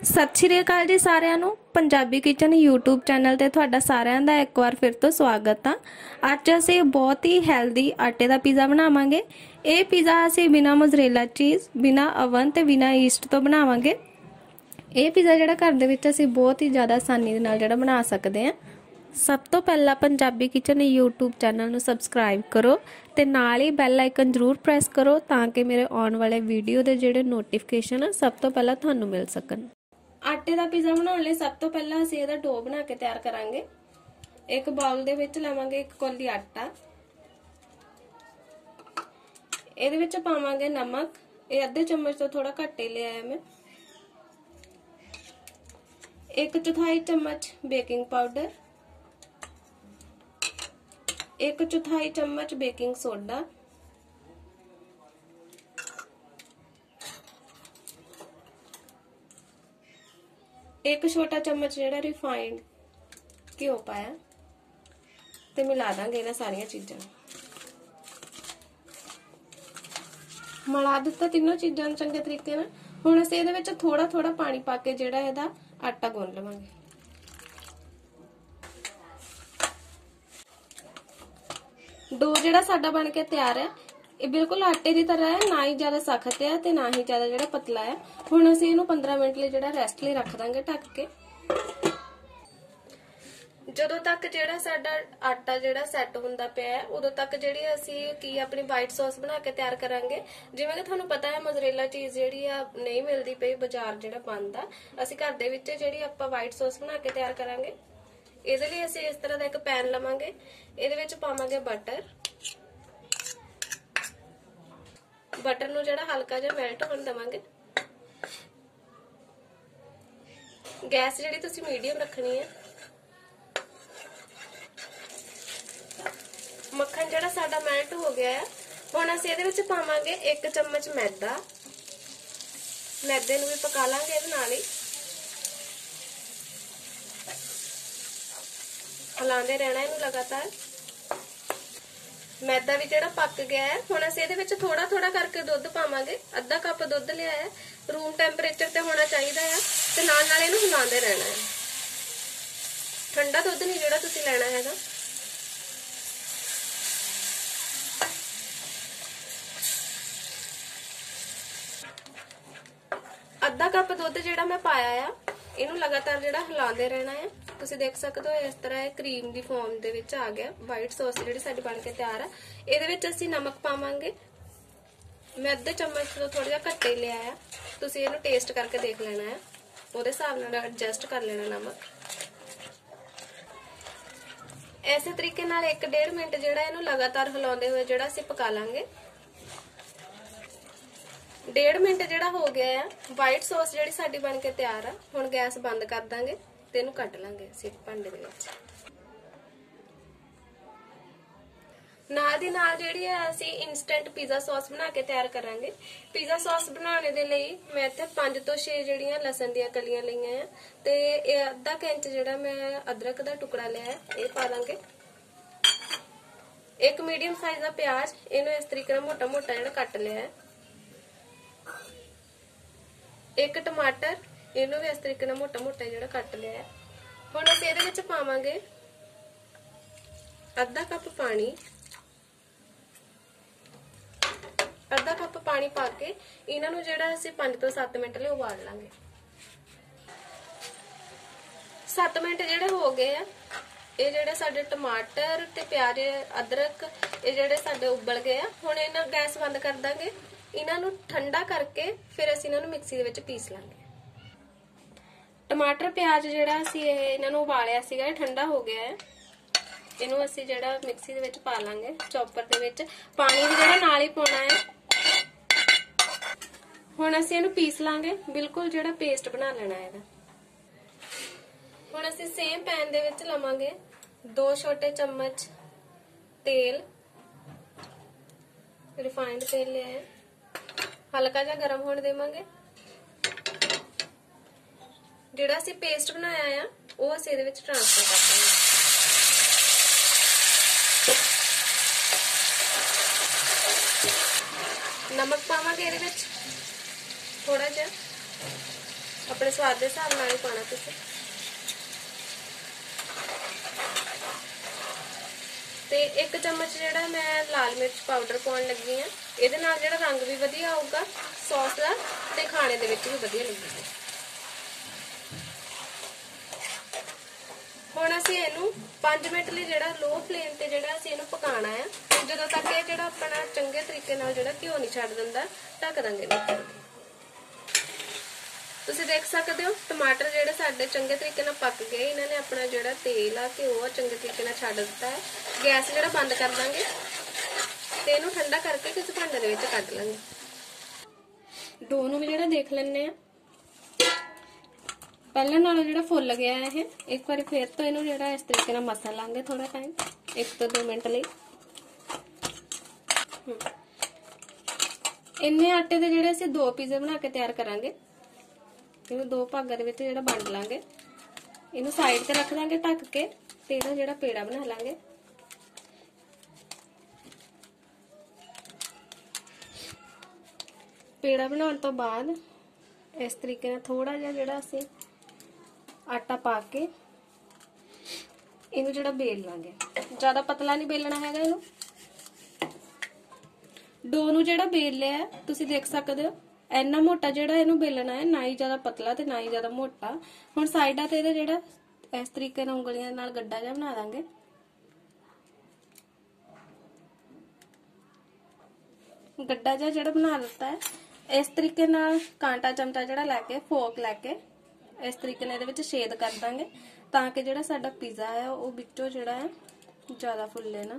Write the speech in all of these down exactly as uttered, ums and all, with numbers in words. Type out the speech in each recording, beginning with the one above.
सत श्री अकाल जी सारिਆਂ ਨੂੰ पंजाबी किचन यूट्यूब चैनल ਤੇ ਤੁਹਾਡਾ ਸਾਰਿਆਂ ਦਾ ਇੱਕ ਵਾਰ ਫਿਰ ਤੋਂ ਸਵਾਗਤ ਆ। ਅੱਜ ਅਸੀਂ ਬਹੁਤ ਹੀ ਹੈਲਦੀ ਆਟੇ ਦਾ ਪੀਜ਼ਾ ਬਣਾਵਾਂਗੇ। ਇਹ ਪੀਜ਼ਾ ਅਸੀਂ ਬਿਨਾ ਮੋਜ਼ਰੇਲਾ ਚੀਜ਼, ਬਿਨਾ ਓਵਨ ਤੇ ਬਿਨਾ ਈਸਟ ਤੋਂ ਬਣਾਵਾਂਗੇ। ਇਹ ਪੀਜ਼ਾ ਜਿਹੜਾ ਘਰ ਦੇ ਵਿੱਚ ਅਸੀਂ ਬਹੁਤ ਹੀ ਜ਼ਿਆਦਾ ਆਸਾਨੀ ਦੇ ਨਾਲ ਜਿਹੜਾ ਬਣਾ ਸਕਦੇ ਆ। सब तो पहला पंजाबी किचन यूट्यूब चैनल ਨੂੰ सबसक्राइब करो ਤੇ ਨਾਲ ਹੀ ਬੈਲ ਆਈਕਨ ਜ਼ਰੂਰ ਪ੍ਰੈਸ ਕਰੋ ਤਾਂ ਕਿ ਮੇਰੇ ਆਉਣ ਵਾਲੇ ਵੀਡੀਓ ਦੇ ਜਿਹੜੇ ਨੋਟੀਫਿਕੇਸ਼ਨ ਆ ਸਭ ਤੋਂ ਪਹਿਲਾਂ ਤੁਹਾਨੂੰ ਮਿਲ ਸਕਣ। ਆਟੇ ਦਾ ਪੀਜ਼ਾ ਬਣਾਉਣ ਲਈ ਸਭ ਤੋਂ ਪਹਿਲਾਂ ਅਸੀਂ ਇਹਦਾ ਡੋ ਬਣਾ ਕੇ ਤਿਆਰ ਕਰਾਂਗੇ। ਇੱਕ ਬਾਉਲ ਦੇ ਵਿੱਚ ਲਵਾਂਗੇ ਇੱਕ ਕੌਲੀ ਆਟਾ, ਇਹਦੇ ਵਿੱਚ ਪਾਵਾਂਗੇ ਨਮਕ, ਇਹ ਅੱਧੇ ਚਮਚ ਤੋਂ ਥੋੜਾ ਘੱਟ ਹੀ ਲਿਆ ਹੈ ਮੈਂ। ਇੱਕ ਚੌਥਾਈ ਚਮਚ ਬੇਕਿੰਗ ਪਾਊਡਰ, एक चौथाई चम्मच बेकिंग सोडा, एक छोटा चम्मच जेड़ा रिफाइंड घिओ पाया ते मिला दांगे इन्हां सारियां चीज़ां। मिला दित्ता तीनों चीज़ां चंगे तरीके नाल। हुण असीं इहदे विच थोड़ा थोड़ा पानी पा के जेड़ा इहदा आटा गुन लवांगे। डो ਜਿਹੜਾ ਸਾਡਾ ਬਣ ਕੇ ਤਿਆਰ ਹੈ, ਇਹ ਬਿਲਕੁਲ ਆਟੇ ਦੀ ਤਰ੍ਹਾਂ ਹੈ, ਨਾ ਹੀ ਜ਼ਿਆਦਾ ਸਖਤ ਹੈ ਤੇ ਨਾ ਹੀ ਜ਼ਿਆਦਾ ਜਿਹੜਾ ਪਤਲਾ ਹੈ। ਹੁਣ ਅਸੀਂ ਇਹਨੂੰ ਪੰਦਰਾਂ ਮਿੰਟ ਲਈ ਜਿਹੜਾ ਰੈਸਟ ਲਈ ਰੱਖ ਦਾਂਗੇ ਢੱਕ ਕੇ। ਜਦੋਂ ਤੱਕ ਜਿਹੜਾ ਸਾਡਾ ਆਟਾ ਜਿਹੜਾ ਸੈੱਟ ਹੁੰਦਾ ਪਿਆ ਹੈ, ਉਦੋਂ ਤੱਕ ਜਿਹੜੀ ਅਸੀਂ ਕੀ ਆਪਣੀ ਵਾਈਟ ਸੌਸ ਬਣਾ ਕੇ ਤਿਆਰ ਕਰਾਂਗੇ। ਜਿਵੇਂ ਕਿ ਤੁਹਾਨੂੰ ਪਤਾ ਹੈ ਮੋਜ਼ਰੇਲਾ ਚੀਜ਼ ਜਿਹੜੀ ਆ ਨਹੀਂ ਮਿਲਦੀ ਪਈ ਬਾਜ਼ਾਰ ਜਿਹੜਾ ਬਣਦਾ, ਅਸੀਂ ਘਰ ਦੇ ਵਿੱਚ ਜਿਹੜੀ ਆਪਾਂ ਵਾਈਟ ਸੌਸ ਬਣਾ ਕੇ ਤਿਆਰ ਕਰਾਂਗੇ। ਇਹਦੇ ਲਈ ਅਸੀਂ ਇਸ ਤਰ੍ਹਾਂ ਦਾ ਇੱਕ ਪੈਨ ਲਵਾਂਗੇ, ਇਹਦੇ ਵਿੱਚ ਪਾਵਾਂਗੇ ਬਟਰ। ਬਟਰ ਨੂੰ ਜਿਹੜਾ ਹਲਕਾ ਜਿਹਾ ਮੈਲਟ ਹੋਣ ਦੇਵਾਂਗੇ। ਗੈਸ ਜਿਹੜੀ ਤੁਸੀਂ ਮੀਡੀਅਮ ਰੱਖਣੀ ਹੈ। ਮੱਖਣ ਜਿਹੜਾ ਸਾਡਾ ਮੈਲਟ ਹੋ ਗਿਆ ਹੈ, ਹੁਣ ਅਸੀਂ ਇਹਦੇ ਵਿੱਚ ਪਾਵਾਂਗੇ ਇੱਕ ਚਮਚ ਮੈਦਾ। ਮੈਦੇ ਨੂੰ ਵੀ ਪਕਾ ਲਾਂਗੇ ਇਹਦੇ ਨਾਲ ਹੀ, ਹਿਲਾਉਂਦੇ ਰਹਿਣਾ ਇਹਨੂੰ ਲਗਾਤਾਰ। मैदा भी ਜਿਹੜਾ ਪੱਕ ਗਿਆ ਹੈ, ਹੁਣ ਅਸੀਂ ਇਹਦੇ ਵਿੱਚ ਥੋੜਾ ਥੋੜਾ ਕਰਕੇ ਦੁੱਧ ਪਾਵਾਂਗੇ। ਅੱਧਾ ਕੱਪ ਦੁੱਧ ਲਿਆ ਹੈ, ਰੂਮ ਟੈਂਪਰੇਚਰ ਤੇ ਹੋਣਾ ਚਾਹੀਦਾ ਹੈ ਤੇ ਨਾਲ ਨਾਲ ਇਹਨੂੰ ਹਿਲਾਉਂਦੇ ਰਹਿਣਾ ਹੈ। ਠੰਡਾ ਦੁੱਧ ਨਹੀਂ ਜਿਹੜਾ ਤੁਸੀਂ ਲੈਣਾ ਹੈਗਾ। ਅੱਧਾ ਕੱਪ ਦੁੱਧ ਜਿਹੜਾ ਮੈਂ ਪਾਇਆ ਆ, ਇਹਨੂੰ ਲਗਾਤਾਰ ਜਿਹੜਾ ਹਿਲਾਉਂਦੇ ਰਹਿਣਾ ਹੈ। ਤੁਸੀਂ ਦੇਖ ਸਕਦੇ ਹੋ ਇਸ ਤਰ੍ਹਾਂ ਇਹ ਕਰੀਮ ਦੀ ਫਾਰਮ ਦੇ ਵਿੱਚ ਆ ਗਿਆ। ਵਾਈਟ ਸੌਸ ਜਿਹੜੀ ਸਾਡੀ ਬਣ ਕੇ ਤਿਆਰ ਆ। ਇਹਦੇ ਵਿੱਚ ਅਸੀਂ ਨਮਕ ਪਾਵਾਂਗੇ। ਮੈਂ ਅੱਧੇ ਚਮਚ ਤੋਂ ਥੋੜਾ ਜਿਹਾ ਘੱਟ ਹੀ ਲਿਆ ਆ, ਤੁਸੀਂ ਇਹਨੂੰ ਟੇਸਟ ਕਰਕੇ ਦੇਖ ਲੈਣਾ ਹੈ, ਉਹਦੇ ਹਿਸਾਬ ਨਾਲ ਐਡਜਸਟ ਕਰ ਲੈਣਾ ਨਮਕ। ਐਸੇ ਤਰੀਕੇ ਨਾਲ ਇੱਕ ਡੇਢ ਮਿੰਟ ਜਿਹੜਾ ਇਹਨੂੰ ਲਗਾਤਾਰ ਹਿਲਾਉਂਦੇ ਹੋਏ ਜਿਹੜਾ ਅਸੀਂ ਪਕਾ ਲਾਂਗੇ। ਡੇਢ ਮਿੰਟ ਜਿਹੜਾ ਹੋ ਗਿਆ ਆ, ਵਾਈਟ ਸੌਸ ਜਿਹੜੀ ਸਾਡੀ ਬਣ ਕੇ ਤਿਆਰ ਆ। ਹੁਣ ਗੈਸ ਬੰਦ ਕਰ ਦਾਂਗੇ ਤੇ ਇਹਨੂੰ ਕੱਢ ਲਾਂਗੇ ਅਸੀਂ ਭਾਂਡੇ ਦੇ ਵਿੱਚ। ਨਾਲ ਦੀ ਨਾਲ ਜਿਹੜੀ ਹੈ ਅਸੀਂ ਇਨਸਟੈਂਟ ਪੀਜ਼ਾ ਸੌਸ ਬਣਾ ਕੇ ਤਿਆਰ ਕਰਾਂਗੇ। ਪੀਜ਼ਾ ਸੌਸ ਬਣਾਉਣੇ ਦੇ ਲਈ ਮੈਂ ਇੱਥੇ ਪੰਜ ਤੋਂ ਛੇ ਜਿਹੜੀਆਂ ਲਸਣ ਦੀਆਂ ਕਲੀਆਂ ਲਈਆਂ ਆ ਤੇ ਇਹ ਅੱਧਾ ਇੰਚ ਜਿਹੜਾ ਮੈਂ ਅਦਰਕ ਦਾ ਟੁਕੜਾ ਲਿਆ ਹੈ, ਇਹ ਪਾ ਦਾਂਗੇ। ਇੱਕ ਮੀਡੀਅਮ ਸਾਈਜ਼ ਦਾ ਪਿਆਜ਼, ਇਹਨੂੰ ਇਸ ਤਰੀਕੇ ਨਾਲ ਮੋਟਾ ਮੋਟਾ ਜਿਹੜਾ ਕੱਟ ਲਿਆ ਹੈ। ਇੱਕ ਟਮਾਟਰ, ਇਹਨੂੰ ਵੀ ਇਸ ਤਰੀਕੇ ਨਾਲ ਮੋਟਾ ਮੋਟਾ ਜਿਹੜਾ ਕੱਟ ਲਿਆ ਹੈ। ਹੁਣ ਅਸੀਂ ਇਹਦੇ ਵਿੱਚ ਪਾਵਾਂਗੇ ਅੱਧਾ ਕੱਪ ਪਾਣੀ। ਅੱਧਾ ਕੱਪ ਪਾਣੀ ਪਾ ਕੇ ਇਹਨਾਂ ਨੂੰ ਜਿਹੜਾ ਅਸੀਂ ਪੰਜ ਤੋਂ ਸੱਤ ਮਿੰਟ ਲਈ ਉਬਾਲ ਲਾਂਗੇ। ਸੱਤ ਮਿੰਟ ਜਿਹੜੇ ਹੋ ਗਏ ਆ, ਇਹ ਜਿਹੜੇ ਸਾਡੇ ਟਮਾਟਰ ਤੇ ਪਿਆਜ਼, ਅਦਰਕ ਇਹ ਜਿਹੜੇ ਸਾਡੇ ਉਬਲ ਗਏ ਆ। ਹੁਣ ਇਹਨਾਂ ਗੈਸ ਬੰਦ ਕਰ ਦਾਂਗੇ। ਇਹਨਾਂ ਨੂੰ ਠੰਡਾ ਕਰਕੇ ਫਿਰ ਅਸੀਂ ਇਹਨਾਂ ਨੂੰ ਮਿਕਸੀ ਦੇ ਵਿੱਚ ਪੀਸ ਲਾਂਗੇ। ਟਮਾਟਰ ਪਿਆਜ਼ ਜਿਹੜਾ ਅਸੀਂ ਇਹਨਾਂ ਨੂੰ ਉਬਾਲਿਆ ਸੀਗਾ, ਇਹ ਠੰਡਾ ਹੋ ਗਿਆ ਹੈ। ਇਹਨੂੰ ਅਸੀਂ ਜਿਹੜਾ ਮਿਕਸੀ ਦੇ ਵਿੱਚ ਪਾ ਲਾਂਗੇ ਚੌਪਰ ਦੇ ਵਿੱਚ। ਪਾਣੀ ਵੀ ਜਿਹੜਾ ਨਾਲ ਹੀ ਪਾਉਣਾ ਹੈ। ਹੁਣ ਅਸੀਂ ਇਹਨੂੰ ਪੀਸ ਲਾਂਗੇ, ਬਿਲਕੁਲ ਜਿਹੜਾ ਪੇਸਟ ਬਣਾ ਲੈਣਾ ਹੈ ਇਹਦਾ। ਹੁਣ ਅਸੀਂ ਸੇਮ ਪੈਨ ਦੇ ਵਿੱਚ ਲਵਾਂਗੇ ਦੋ ਛੋਟੇ ਚਮਚ ਤੇਲ, ਰਿਫਾਈਨਡ ਤੇਲ ਲਿਆ ਹੈ। ਹਲਕਾ ਜਿਹਾ ਗਰਮ ਹੋਣ ਦੇਵਾਂਗੇ। ਜਿਹੜਾ ਅਸੀਂ ਪੇਸਟ ਬਣਾਇਆ ਆ ਉਹ ਅਸੀਂ ਇਹਦੇ ਵਿੱਚ ਟ੍ਰਾਂਸਫਰ ਕਰ ਦਾਂਗੇ। ਨਮਕ ਪਾਵਾਂਗੇ ਇਹਦੇ ਵਿੱਚ ਥੋੜਾ ਜਿਹਾ, अपने स्वाद के हिसाब नाल ही पाना तुसीं। ते एक चम्मच जिहड़ा मैं लाल मिर्च पाउडर पाउण लगी हाँ, इहदे नाल जिहड़ा रंग भी वधिया आऊगा सॉस दा ते खाने दे विच भी वधिया लगेगा। हुण असीं इहनूं पाँच मिनट लई जिहड़ा लो फ्लेम ते जिहड़ा असीं इहनूं पकाना है, जदों तक ये जिहड़ा अपना चंगे तरीके नाल जिहड़ा घिओ नहीं छड्ड दिंदा, ढक दांगे नहीं। तुसीं देख सकते हो टमाटर जिहड़े साडे चंगे तरीके नाल पक गए, इन्हां ने अपना जिहड़ा तेल आ घिओ आ चंगे तरीके नाल छड्ड दित्ता है। गैस जिहड़ा बंद कर दांगे ते इहनूं ठंडा करके किसी भांडे दे विच कढ लांगे। डो नूं भी जिहड़ा देख लैंदे आ, पहले नालों जिहड़ा फुल गया है ये, एक बार फिर तो इहनूं जिहड़ा इस तरीके नाल मसल लांगे थोड़ा टाइम, एक तो दो मिनट लई। इन्ने आटे दे जिहड़े असीं दो पीजे बना के तैयार करांगे। इहनूं दो भागां दे विच जिहड़ा वंड लांगे, इहनूं साइड ते रख दांगे ढक के ते इहदा जिहड़ा पेड़ा बना लांगे। पेड़ा बनाउण तो बाद इस तरीके नाल थोड़ा जिहा जिहड़ा असीं आटा पा के इहनूं जिहड़ा बेल लांगे। ज़्यादा पतला नहीं बेलना हैगा इहनूं। डो नूं जिहड़ा बेल लिया है तुसीं देख सकदे हो, इन्ना मोटा जिहड़ा इहनूं बेलना है, ना ही ज़्यादा पतला ते ना ही ज़्यादा मोटा। हुण साइडां ते इहदे जिहड़ा इस तरीके नाल उंगलियां नाल गड्ढा जिहा बना दांगे। गड्ढा जिहा जिहड़ा बना दित्ता है, इस तरीके नाल कांटा चमचा जिहड़ा लैके फोक लैके इस तरीके नाल इहदे विच छेद कर दांगे, तां कि जिहड़ा साडा पिज़्ज़ा है वो विचों जिहड़ा है ज़्यादा फुल्ले ना।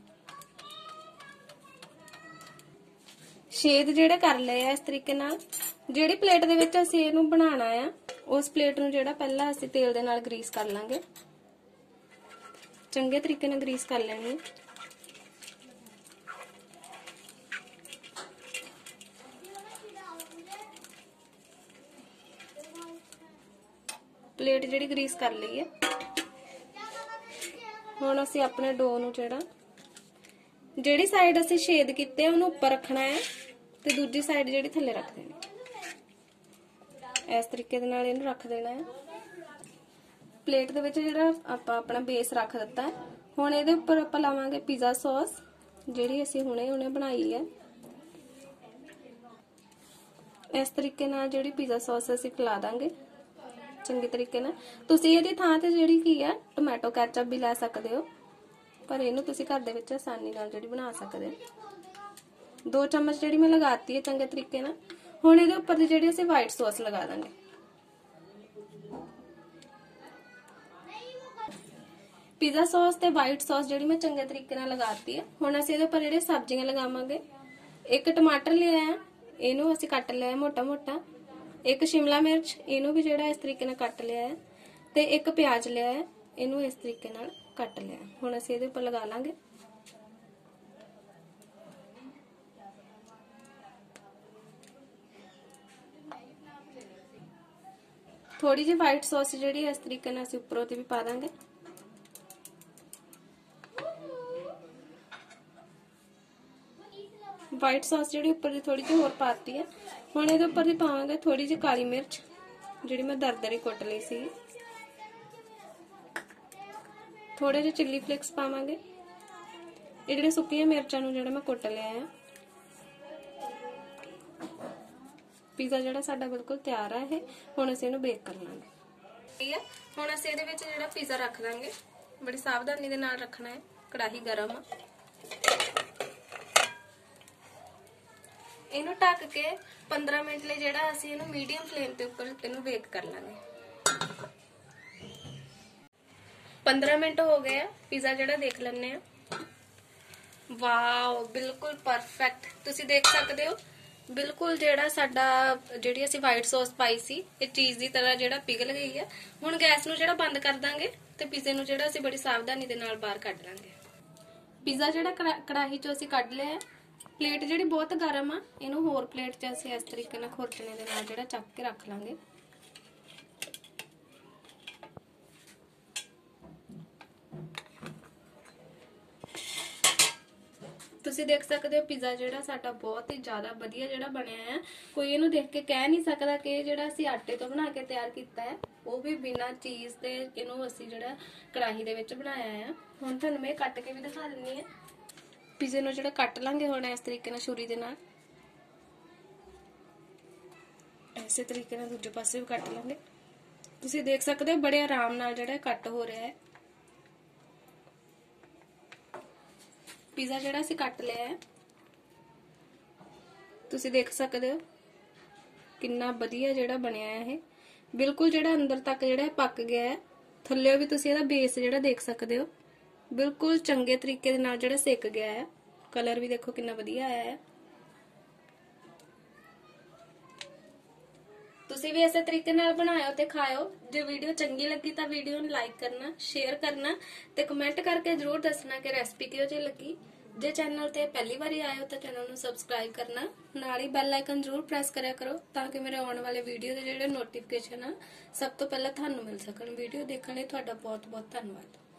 छेद जिहड़े कर लए आ इस तरीके नाल। जिहड़ी प्लेट दे विच असीं इहनूं बनाना है, उस प्लेट नूं जिहड़ा पहला असीं तेल दे नाल ग्रीस कर लांगे, चंगे तरीके नाल ग्रीस कर लैनी है। प्लेट जिहड़ी ग्रीस कर लई है। हुण असीं अपने डो नूं जिहड़ा जिहड़ी साइड असीं छेद कीते उहनूं उपर रखना है ते दूजी साइड जिहड़ी थल्ले रख देनी। इस तरीके दे नाल इहनूं रख देना है। प्लेट दे विच जिहड़ा आपां अपना बेस रख दित्ता है, हुण इहदे उपर आपां लावांगे पिज़्ज़ा सॉस जिहड़ी असीं हुणे हुणे बनाई है। इस तरीके नाल जिहड़ी पिज़्ज़ा सॉस असीं खिला दांगे चंगे तरीके नाल। तुसीं इहदी थां ते जिहड़ी की है टोमैटो कैचअप भी लै सकदे हो, पर इहनूं तुसीं घर दे विच आसानी नाल जिहड़ी बना सकदे हो। दो चम्मच जिहड़ी मैं लगाती है चंगे तरीके नाल। हुण इहदे उपर दी जिहड़ी असीं वाइट सॉस लगा दांगे। पिज़्ज़ा सॉस ते वाइट सॉस जिहड़ी मैं चंगे तरीके नाल लगाती है। हुण असीं इहदे उपर जिहड़ी सब्जियां लगावांगे। एक टमाटर लिया है, इहनूं असीं कट लिया है मोटा मोटा। एक शिमला मिर्च इहनूं भी जिहड़ा इस तरीके नाल कट लिया है, ते एक प्याज लिया है, इहनूं इस तरीके नाल कट लिया है। हुण असीं इहदे उपर लगा लांगे। थोड़ी जी वाइट सॉस जिहड़ी इस तरीके नाल असीं उपरों ते भी पा दांगे। वाइट सॉस जिहड़ी उपर दी थोड़ी जी होर पाती है। हुण इहदे उपर दी पावांगे थोड़ी जी काली मिर्च जिहड़ी मैं दरदरी कुट लई सी। थोड़े जे चिली फ्लेक्स पावांगे। ये जिहड़े सुक्कियां मिर्चां नूं जिहड़ा मैं कुट लिया है। पिज़्ज़ा जिहड़ा साडा बिल्कुल तैयार है। हुण असीं इहनूं बेक कर लांगे। ठीक है, हुण असीं इहदे विच जिहड़ा पिज़्ज़ा रख दांगे। बड़ी सावधानी दे नाल रखना है, कड़ाही गरम आ। इहनूं ढक के पंद्रह मिनट लई जिहड़ा असीं इहनूं मीडियम फ्लेम ते उपर इहनूं बेक कर लांगे। पंद्रह मिनट हो गए आ। पिज़्ज़ा जिहड़ा देख लैंदे आ। वाओ, बिल्कुल परफेक्ट। तुसीं देख सकदे हो बिल्कुल जिहड़ा साडा जिहड़ी असीं वाइट सॉस पाई सी ये चीज़ दी तरह जिहड़ा पिघल गई है। हुण गैस नूं जिहड़ा बंद कर दांगे ते पिज़्ज़े नूं जिहड़ा असीं बड़ी सावधानी दे नाल बाहर कढ लांगे। पिज़्ज़ा जिहड़ा कड़ाही चों असीं कढ लिया है। प्लेट जिहड़ी बहुत गर्म आ, इहनूं होर प्लेट 'च असीं इस तरीके नाल खुरचने दे नाल जिहड़ा चक के रख लांगे। ਤੁਸੀਂ ਦੇਖ ਸਕਦੇ ਹੋ ਪੀਜ਼ਾ ਜਿਹੜਾ ਸਾਡਾ ਬਹੁਤ ਹੀ ਜ਼ਿਆਦਾ ਵਧੀਆ ਜਿਹੜਾ ਬਣਿਆ ਹੈ। ਕੋਈ ਇਹਨੂੰ ਦੇਖ ਕੇ ਕਹਿ ਨਹੀਂ ਸਕਦਾ ਕਿ ਇਹ ਜਿਹੜਾ ਅਸੀਂ ਆਟੇ ਤੋਂ ਬਣਾ ਕੇ ਤਿਆਰ ਕੀਤਾ ਹੈ, ਉਹ ਵੀ ਬਿਨਾਂ ਚੀਜ਼ ਦੇ ਇਹਨੂੰ ਅਸੀਂ ਜਿਹੜਾ ਕੜਾਹੀ ਦੇ ਵਿੱਚ ਬਣਾਇਆ ਹੈ। ਹੁਣ ਤੁਹਾਨੂੰ ਮੈਂ ਕੱਟ ਕੇ ਵੀ ਦਿਖਾ ਦਿੰਦੀ ਹਾਂ। ਪੀਜ਼ੇ ਨੂੰ ਜਿਹੜਾ ਕੱਟ ਲਾਂਗੇ ਹੁਣ ਇਸ ਤਰੀਕੇ ਨਾਲ ਛੁਰੀ ਦੇ ਨਾਲ, ਇਸੇ ਤਰੀਕੇ ਨਾਲ ਦੂਜੇ ਪਾਸੇ ਵੀ ਕੱਟ ਲਾਂਗੇ। ਤੁਸੀਂ ਦੇਖ ਸਕਦੇ ਹੋ ਬੜੇ ਆਰਾਮ ਨਾਲ ਜਿਹੜਾ ਕੱਟ ਹੋ ਰਿਹਾ ਹੈ। ਪੀਜ਼ਾ ਜਿਹੜਾ ਅਸੀਂ ਕੱਟ ਲਿਆ ਹੈ, ਤੁਸੀਂ ਦੇਖ ਸਕਦੇ ਹੋ ਕਿੰਨਾ ਵਧੀਆ ਜਿਹੜਾ ਬਣਿਆ ਹੈ। ਇਹ ਬਿਲਕੁਲ ਜਿਹੜਾ ਅੰਦਰ ਤੱਕ ਜਿਹੜਾ ਪੱਕ ਗਿਆ ਹੈ। ਥੱਲੇ ਵੀ ਤੁਸੀਂ ਇਹਦਾ ਬੇਸ ਜਿਹੜਾ ਦੇਖ ਸਕਦੇ ਹੋ, ਬਿਲਕੁਲ ਚੰਗੇ ਤਰੀਕੇ ਦੇ ਨਾਲ ਜਿਹੜਾ ਸਿੱਕ ਗਿਆ ਹੈ। ਕਲਰ ਵੀ ਦੇਖੋ ਕਿੰਨਾ ਵਧੀਆ ਆਇਆ ਹੈ। ਤੁਸੀਂ ਵੀ ਇਸੇ ਤਰੀਕੇ ਨਾਲ ਬਣਾਇਓ ਤੇ ਖਾਇਓ। ਜੇ ਵੀਡੀਓ ਚੰਗੀ ਲੱਗੀ ਤਾਂ ਵੀਡੀਓ ਨੂੰ ਲਾਈਕ ਕਰਨਾ, ਸ਼ੇਅਰ ਕਰਨਾ ਤੇ ਕਮੈਂਟ ਕਰਕੇ ਜਰੂਰ ਦੱਸਣਾ ਕਿ ਰੈਸਪੀ ਕਿਹੋ ਜਿਹੀ ਲੱਗੀ। ਜੇ ਚੈਨਲ ਤੇ ਪਹਿਲੀ ਵਾਰੀ ਆਏ ਹੋ ਤਾਂ ਚੈਨਲ ਨੂੰ ਸਬਸਕ੍ਰਾਈਬ ਕਰਨਾ, ਨਾਲ ਹੀ ਬੈਲ ਆਈਕਨ ਜਰੂਰ ਪ੍ਰੈਸ ਕਰਿਆ ਕਰੋ ਤਾਂ ਕਿ ਮੇਰੇ ਆਉਣ ਵਾਲੇ ਵੀਡੀਓ ਦੇ ਜਿਹੜੇ ਨੋਟੀਫਿਕੇਸ਼ਨ ਆ ਸਭ ਤੋਂ ਪਹਿਲਾਂ ਤੁਹਾਨੂੰ ਮਿਲ ਸਕਣ। ਵੀਡੀਓ ਦੇਖਣ ਲਈ ਤੁਹਾਡਾ ਬਹੁਤ ਬਹੁਤ ਧੰਨਵਾਦ।